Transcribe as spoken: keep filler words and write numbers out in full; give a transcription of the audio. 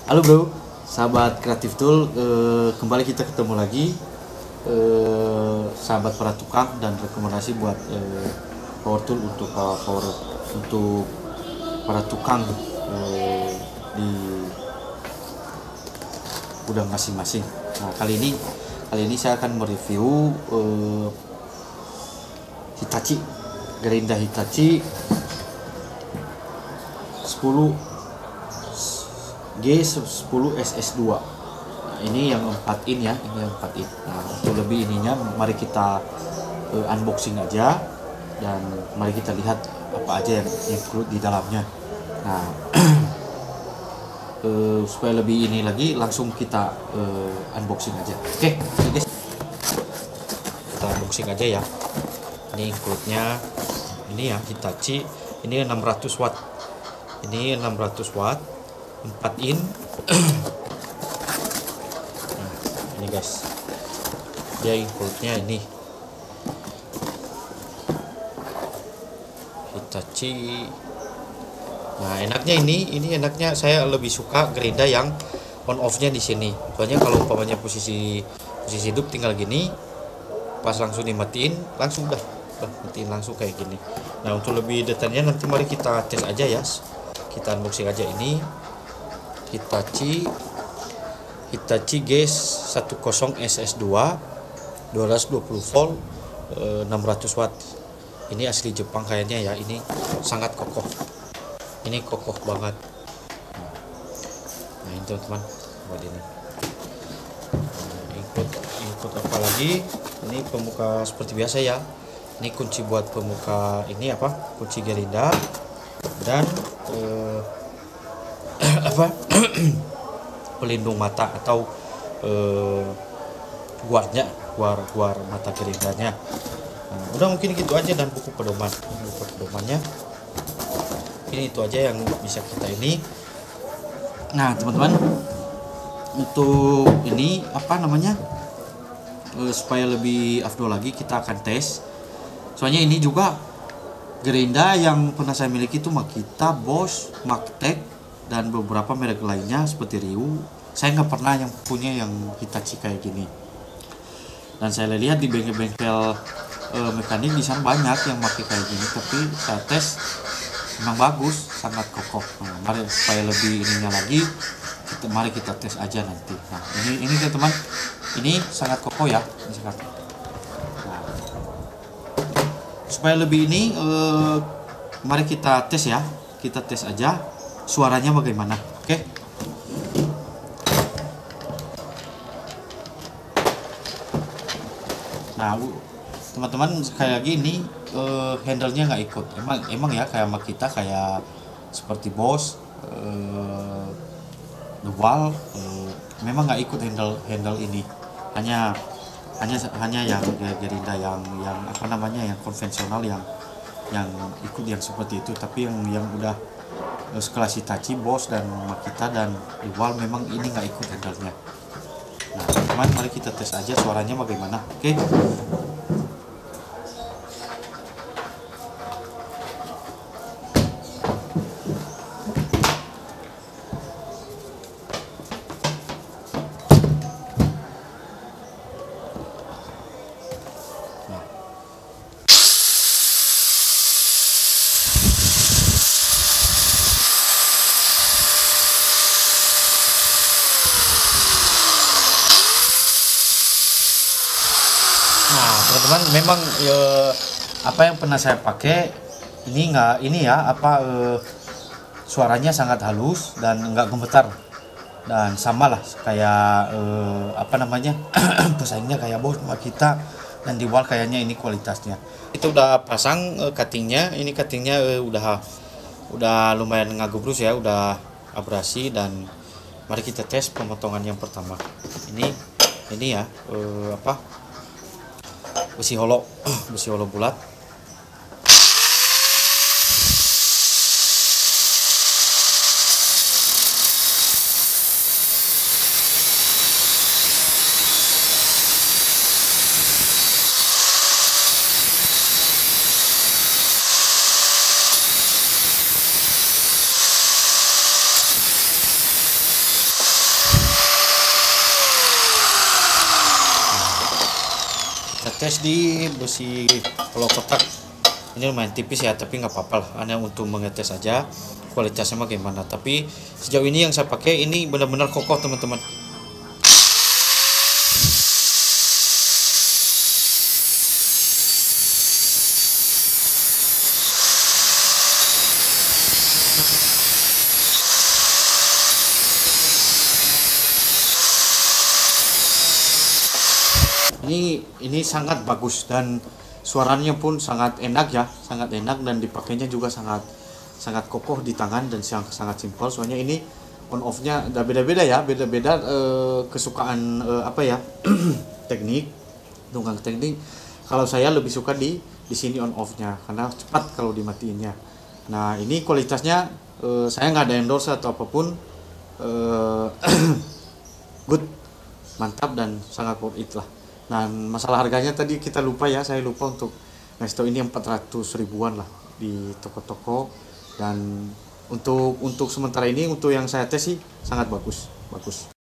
Halo bro, sahabat kreatif tool, eh, kembali kita ketemu lagi, eh, sahabat para tukang dan rekomendasi buat eh, power tool untuk uh, power untuk para tukang eh, di gudang masing-masing. Nah kali ini kali ini saya akan mereview eh, Hitachi Gerinda Hitachi sepuluh G sepuluh S S dua. Nah, ini yang empat in ya, ini yang empat in. Nah, untuk lebih ininya mari kita uh, unboxing aja dan mari kita lihat apa aja yang include di dalamnya. Nah, uh, supaya lebih ini lagi langsung kita uh, unboxing aja. Oke, okay, guys. Kita unboxing aja ya. Ini include-nya ini ya Hitachi, ini enam ratus watt. Ini enam ratus watt. empat in. Nah, ini guys, dia include-nya ini Hitachi. Nah enaknya ini ini enaknya saya lebih suka Gerinda yang on off-nya di sini. Soalnya kalau umpamanya posisi posisi hidup tinggal gini, pas langsung dimatiin langsung udah, udah matiin langsung kayak gini. Nah untuk lebih detailnya nanti mari kita tes aja ya, kita unboxing aja ini Hitachi Hitachi G sepuluh S S dua dua ratus dua puluh volt, enam ratus watt. Ini asli Jepang kayaknya ya, ini sangat kokoh, ini kokoh banget. Nah ini teman-teman buat ini. Nah, include include apa lagi, ini pembuka seperti biasa ya, ini kunci buat pembuka ini apa, kunci Gerinda dan eh, apa pelindung mata atau eh, guardnya, guar guar mata Gerindanya. Nah, udah mungkin gitu aja, dan buku pedoman, buku pedomannya ini itu aja yang bisa kita ini. Nah teman-teman, untuk ini apa namanya, eh, supaya lebih afdol lagi kita akan tes. Soalnya ini juga Gerinda yang pernah saya miliki itu Makita, Bosch, Magtech, dan beberapa merek lainnya seperti Ryu. Saya nggak pernah yang punya yang Hitachi kayak gini. Dan saya lihat di bengkel-bengkel e, mekanik di sana banyak yang pakai kayak gini, tapi saya tes memang bagus, sangat kokoh. Nah, mari supaya lebih ininya lagi, kita, mari kita tes aja nanti. Nah ini ini teman-teman, ini sangat kokoh ya, ini sangat. Nah, supaya lebih ini, e, mari kita tes ya, kita tes aja suaranya bagaimana. Oke okay? Nah teman-teman, sekali lagi ini uh, handle-nya nggak ikut, emang emang ya kayak sama kita, kayak seperti Bosch, uh, The Wall, uh, memang nggak ikut handle handle ini, hanya hanya hanya yang Gerinda yang yang apa namanya, yang konvensional, yang yang ikut yang seperti itu. Tapi yang yang udah sekelas Hitachi, Bosch, dan Makita, dan Rival memang ini nggak ikut handle-nya. Nah teman-teman, mari kita tes aja suaranya bagaimana. Oke okay? Nah teman-teman, memang ya, apa yang pernah saya pakai ini nggak ini ya apa eh, suaranya sangat halus dan nggak gemetar, dan sama lah kayak eh, apa namanya pesaingnya kayak Bosch, Makita, dan di wall kayaknya ini kualitasnya. Itu udah pasang eh, cuttingnya, ini cuttingnya eh, udah udah lumayan ngagebrus ya, udah abrasi. Dan mari kita tes pemotongan yang pertama. Ini ini ya eh, apa besi holo besi holo bulat. tes di besi kalau kotak ini lumayan tipis ya, tapi nggak apa-apa lah, hanya untuk mengetes saja kualitasnya bagaimana. Tapi sejauh ini yang saya pakai ini benar-benar kokoh teman-teman. Ini ini sangat bagus dan suaranya pun sangat enak ya, sangat enak, dan dipakainya juga sangat sangat kokoh di tangan dan sangat sangat simpel. Soalnya ini on off-nya udah beda-beda ya, beda-beda eh, kesukaan eh, apa ya teknik, tunggang teknik. Kalau saya lebih suka di di sini on off-nya karena cepat kalau dimatiinnya. Nah ini kualitasnya eh, saya nggak ada endorse atau apapun, eh, good, mantap dan sangat worth it lah. Nah masalah harganya tadi kita lupa ya, saya lupa untuk ngasih tahu, ini empat ratus ribuan lah di toko-toko, dan untuk untuk sementara ini untuk yang saya tes sih sangat bagus bagus.